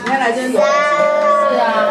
你看来真多。 3、 是啊。